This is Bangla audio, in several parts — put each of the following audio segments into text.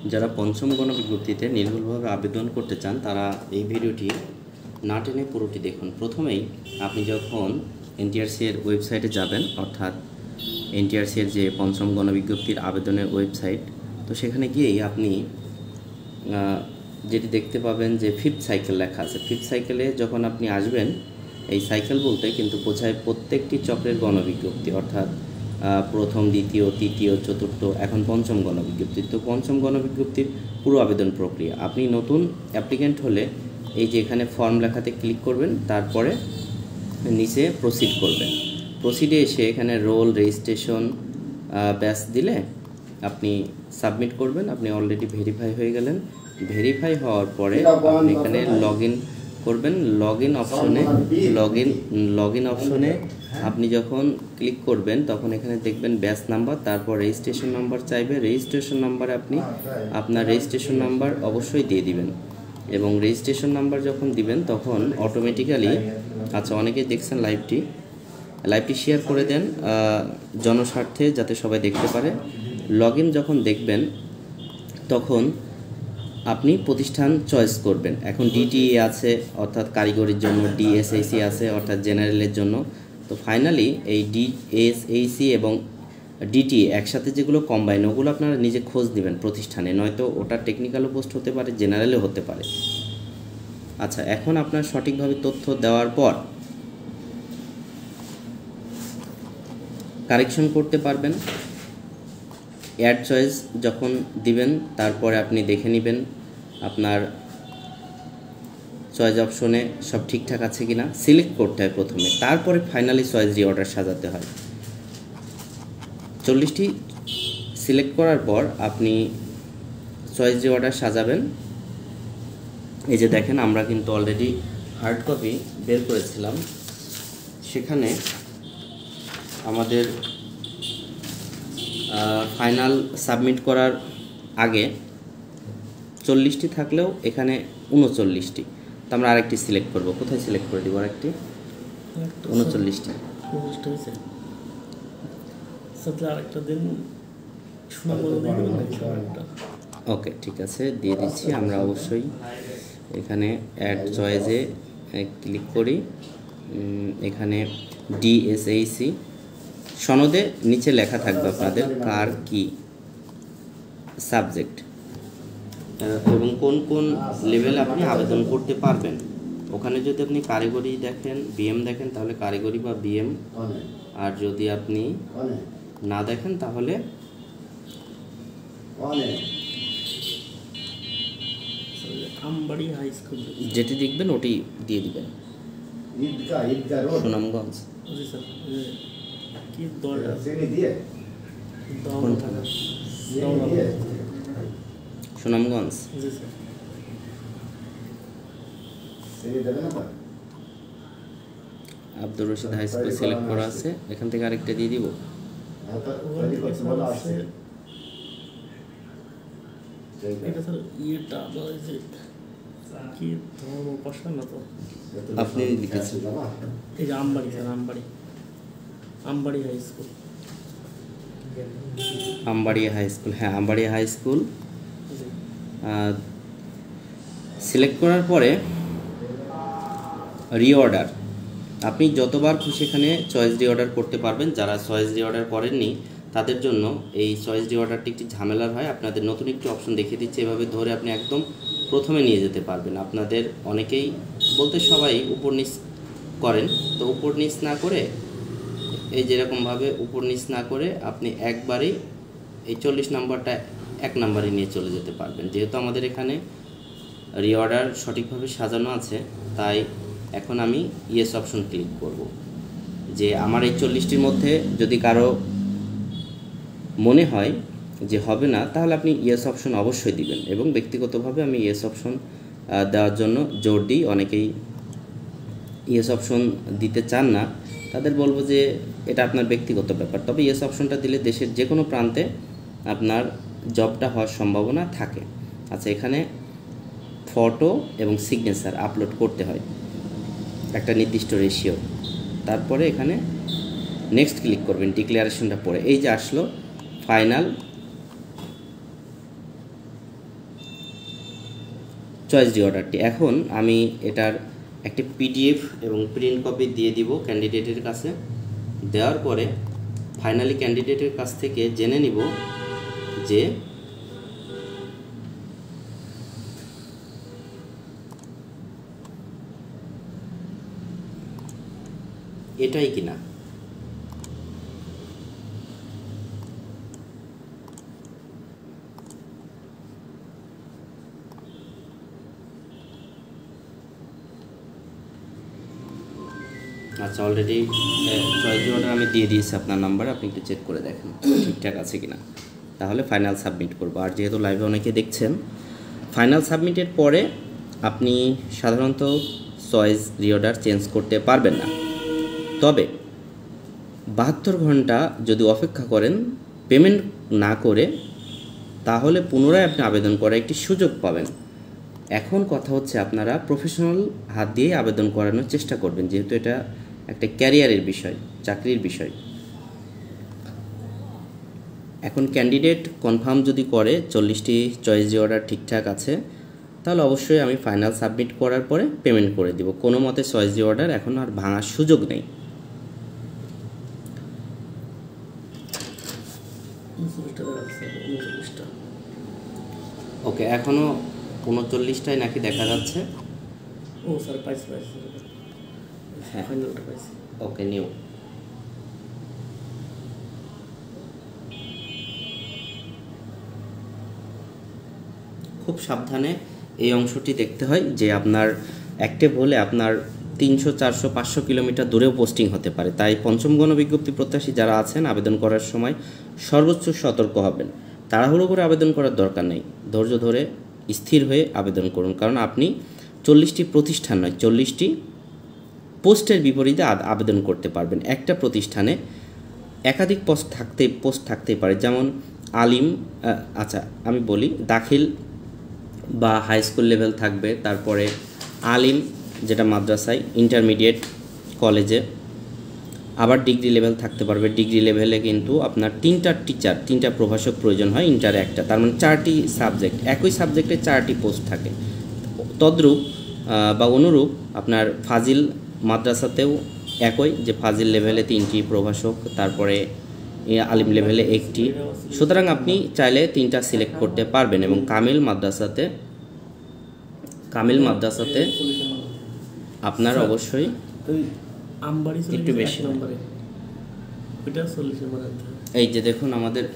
যারা পঞ্চম গণবিজ্ঞপ্তিতে নির্ভুলভাবে আবেদন করতে চান তারা এই ভিডিওটি না টেনে পুরোটি দেখুন। প্রথমেই আপনি যখন এনটিআরসি এর ওয়েবসাইটে যাবেন, অর্থাৎ এনটিআরসি এর যে পঞ্চম গণবিজ্ঞপ্তির আবেদনের ওয়েবসাইট, তো সেখানে গিয়েই আপনি যেটি দেখতে পাবেন যে ফিফথ সাইকেল লেখা আছে। ফিফথ সাইকেলে যখন আপনি আসবেন, এই সাইকেল বলতে কিন্তু বোঝায় প্রত্যেকটি চক্রের গণবিজ্ঞপ্তি, অর্থাৎ প্রথম, দ্বিতীয়, তৃতীয়, চতুর্থ, এখন পঞ্চম গণবিজ্ঞপ্তি। তো পঞ্চম গণবিজ্ঞপ্তির পুরো আবেদন প্রক্রিয়া। আপনি নতুন অ্যাপ্লিক্যান্ট হলে এই যে এখানে ফর্ম লেখাতে ক্লিক করবেন, তারপরে নিচে প্রসিড করবেন। প্রসিডে এসে এখানে রোল, রেজিস্ট্রেশন, ব্যাচ দিলে আপনি সাবমিট করবেন। আপনি অলরেডি ভেরিফাই হয়ে গেলেন। ভেরিফাই হওয়ার পরে আপনি এখানে লগ ইন করবেন। লগ ইন অপশনে আপনি যখন ক্লিক করবেন তখন এখানে দেখবেন ব্যাচ নাম্বার, তারপর রেজিস্ট্রেশন নাম্বার চাইবে। রেজিস্ট্রেশন নাম্বারে আপনি আপনার রেজিস্ট্রেশন নাম্বার অবশ্যই দিয়ে দিবেন, এবং রেজিস্ট্রেশন নাম্বার যখন দিবেন তখন অটোমেটিক্যালি, আচ্ছা অনেকেই দেখছেন লাইভটি শেয়ার করে দেন জনস্বার্থে, যাতে সবাই দেখতে পারে। লগ ইন যখন দেখবেন তখন আপনি প্রতিষ্ঠান চয়েস করবেন। এখন ডিটিএ আছে, অর্থাৎ কারিগরির জন্য, ডিএসএসি আছে, অর্থাৎ জেনারেলের জন্য। তো ফাইনালি এই ডিএসএসি এবং ডিটিএ একসাথে যেগুলো কম্বাইন, ওগুলো আপনারা নিজে খোঁজ নেবেন প্রতিষ্ঠানে, নয়তো ওটা টেকনিক্যালও পোস্ট হতে পারে, জেনারেলও হতে পারে। আচ্ছা, এখন আপনার সঠিকভাবে তথ্য দেওয়ার পর কারেকশন করতে পারবেন। অ্যাড চয়েস যখন দিবেন তারপরে আপনি দেখে নেবেন আপনার চয়েস অপশনে সব ঠিকঠাক আছে কিনা, সিলেক্ট করতে হয় প্রথমে, তারপরে ফাইনালি চয়েস রিঅর্ডার সাজাতে হয়। 40টি সিলেক্ট করার পর আপনি চয়েস রিঅর্ডার সাজাবেন। এই যে দেখেন, আমরা কিন্তু অলরেডি হার্ড কপি বের করেছিলাম। সেখানে আমাদের ফাইনাল সাবমিট করার আগে 40টি থাকলেও এখানে 39টি। তো আমরা আরেকটি সিলেক্ট করব। কোথায় সিলেক্ট করে দিব? আরেকটি 39টি। ওকে, ঠিক আছে, দিয়ে দিচ্ছি আমরা। অবশ্যই এখানে অ্যাড চয়েসে ক্লিক করি। এখানে ডিএসএসি সনদে নিচে লেখা থাকবে আপনাদের কার কি সাবজেক্ট এবং কোন কোন লেভেলে আপনি আবেদন করতে পারবেন। ওখানে যদি আপনি কারিগরি দেখেন, বিএম দেখেন, তাহলে কারিগরি বা বিএম, আর যদি আপনি না দেখেন তাহলে যেটি দেখবেন ওটি দিয়ে দিবেন। Sunamganj Sunamganj Abdur Rashid high school select করা আছে। এখান থেকে আরেকটা দিয়ে দিব। আপনি লিখেছেন এই যে Ambari, sir Ambari high school. Ambaria high school, হ্যাঁ আমবাড়িয়া হাই স্কুল সিলেক্ট করার পরে রিঅর্ডার, আপনি যতবার খুশি এখানে চয়েস রিঅর্ডার করতে পারবেন। যারা চয়েস রিঅর্ডার করেননি তাদের জন্য এই চয়েস রিঅর্ডারটি একটি ঝামেলার হয়। আপনাদের নতুন একটি অপশন দেখিয়ে দিচ্ছে, এভাবে ধরে আপনি একদম প্রথমে নিয়ে যেতে পারবেন। আপনাদের অনেকেই বলতে সবাই উপর নিচ করেন, তো উপর নিচ না করে এই যেরকমভাবে উপর নিচ না করে আপনি একবারেই এই 40 নাম্বারটা 1 নাম্বারে নিয়ে চলে যেতে পারবেন। যেহেতু আমাদের এখানে রিঅর্ডার সঠিকভাবে সাজানো আছে, তাই এখন আমি ইয়েস অপশন ক্লিক করব। যে আমার এই 40টির মধ্যে যদি কারো মনে হয় যে হবে না, তাহলে আপনি ইয়েস অপশন অবশ্যই দিবেন। এবং ব্যক্তিগতভাবে আমি ইয়েস অপশন দেওয়ার জন্য জোর দিই। অনেকেই ইয়েস অপশন দিতে চান না, তাদের বলবো যে এটা আপনার ব্যক্তিগত ব্যাপার। তবে ইয়েস অপশনটা দিলে দেশের যে কোনো প্রান্তে আপনার জবটা হওয়ার সম্ভাবনা থাকে। আচ্ছা, এখানে ফটো এবং সিগনেচার আপলোড করতে হয় একটা নির্দিষ্ট রেশিও। তারপরে এখানে নেক্সট ক্লিক করবেন ডিক্লারেশনটা পড়ে। এই যে আসলো ফাইনাল চয়েস ডি অর্ডারটি। এখন আমি এটার একটি পিডিএফ এবং প্রিন্ট কপি দিয়ে দিব ক্যান্ডিডেটের কাছে। দেওয়ার পরে ফাইনালি ক্যান্ডিডেটের কাছ থেকে জেনে নিব যে এটাই কিনা। আচ্ছা, অলরেডি চয়েস অর্ডার আমি দিয়ে দিয়েছি আপনার নাম্বার, আপনি একটু চেক করে দেখেন ঠিকঠাক আছে কিনা, তাহলে ফাইনাল সাবমিট করব। আর যেহেতু লাইভে অনেকে দেখছেন, ফাইনাল সাবমিটের পরে আপনি সাধারণত চয়েস রিঅর্ডার চেঞ্জ করতে পারবেন না। তবে 72 ঘন্টা যদি অপেক্ষা করেন পেমেন্ট না করে, তাহলে পুনরায় আপনি আবেদন করার একটি সুযোগ পাবেন। এখন কথা হচ্ছে আপনারা প্রফেশনাল হাত দিয়ে আবেদন করানোর চেষ্টা করবেন, যেহেতু এটা একটা ক্যারিয়ারের বিষয়, চাকরির বিষয়। এখন ক্যান্ডিডেট কনফার্ম যদি করে 40টি চয়েস অর্ডার ঠিকঠাক আছে, তাহলে অবশ্যই আমি ফাইনাল সাবমিট করার পরে পেমেন্ট করে দিব। কোনো মতে চয়েস অর্ডার এখন আর ভাঙার সুযোগ নেই। ওকে, এখনও 39টায় নাকি দেখা যাচ্ছে। ও স্যার পাইছি হ্যাঁ, ফাইনালটা পাইছি। Okay, new. খুব সাবধানে এই অংশটি দেখতে হয় যে আপনার অ্যাক্টিভ হলে আপনার 300, 400, 500 কিলোমিটার দূরেও পোস্টিং হতে পারে। তাই পঞ্চম গণবিজ্ঞপ্তি প্রত্যাশী যারা আছেন আবেদন করার সময় সর্বোচ্চ সতর্ক হবেন। তাড়াহুড়ো করে আবেদন করার দরকার নেই, ধৈর্য ধরে স্থির হয়ে আবেদন করুন। কারণ আপনি 40টি প্রতিষ্ঠান নয়, 40টি পোস্টের বিপরীতে আবেদন করতে পারবেন। একটা প্রতিষ্ঠানে একাধিক পোস্ট থাকতেই পারে, যেমন আলিম, আচ্ছা আমি বলি, দাখিল বা হাই স্কুল লেভেল থাকবে, তারপরে আলিম যেটা মাদ্রাসায়, ইন্টারমিডিয়েট কলেজে, আবার ডিগ্রি লেভেল থাকতে পারবে। ডিগ্রি লেভেলে কিন্তু আপনার 3টা টিচার, 3টা প্রভাষক প্রয়োজন হয়, ইন্টার একটা, তার মানে 4টি সাবজেক্ট, একই সাবজেক্টে 4টি পোস্ট থাকে। তদ্রূপ বা অনুরূপ আপনার ফাজিল মাদ্রাসাতেও একই, যে ফাজিল লেভেলে 3টি প্রভাষক, তারপরে আলিম লেভেলে 1টি। সুতরাং আপনি চাইলে 3টা সিলেক্ট করতে পারবেন। এবং কামিল মাদ্রাসাতে আপনার অবশ্যই একটু বেশি। এই যে দেখুন, আমাদের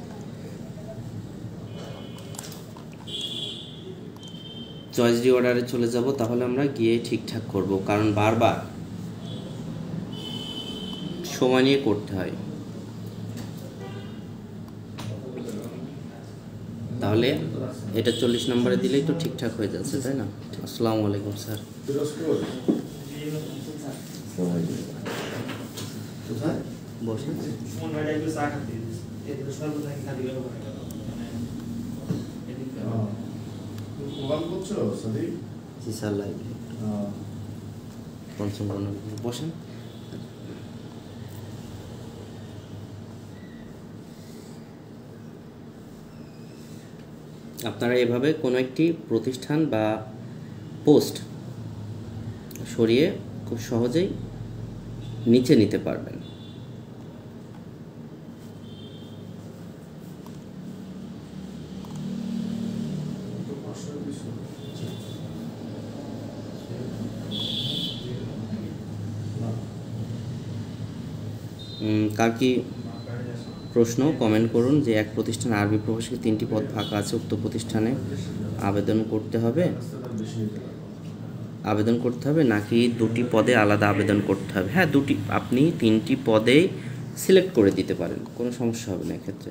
চয়েস ডি অর্ডারে চলে যাব, তাহলে আমরা গিয়ে ঠিকঠাক করব, কারণ বারবার সময় নিয়ে করতে হয়। তাহলে এটা 40 নম্বরে দিলেই তো ঠিকঠাক হয়ে যাচ্ছে, তাই না? আসসালামু আলাইকুম স্যার। বসে জি স্যার, লাইভ পঞ্চম বসেন। আপনারা এভাবে কোনো একটি প্রতিষ্ঠান বা পোস্ট সরিয়ে খুব সহজেই নিচে নিতে পারবেন। কার কি প্রশ্ন কমেন্ট করুন, যে এক প্রতিষ্ঠানে আরবি প্রভাষকের 3টি পদ ফাঁকা আছে, উক্ত প্রতিষ্ঠানে আবেদন করতে হবে নাকি 2টি পদে আলাদা আবেদন করতে হবে? হ্যাঁ, আপনি 3টি পদেই সিলেক্ট করে দিতে পারেন, কোনো সমস্যা হবে না এক্ষেত্রে।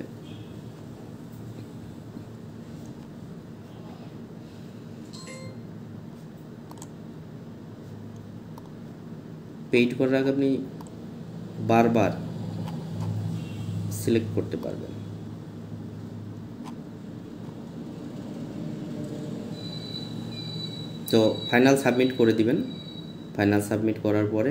পেইড করার আগে আপনি বারবার সিলেক্ট করতে পারবেন। তো ফাইনাল সাবমিট করে দিবেন। ফাইনাল সাবমিট করার পরে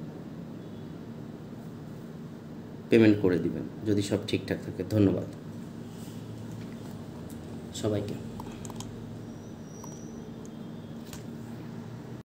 পেমেন্ট করে দিবেন যদি সব ঠিকঠাক থাকে। ধন্যবাদ সবাইকে।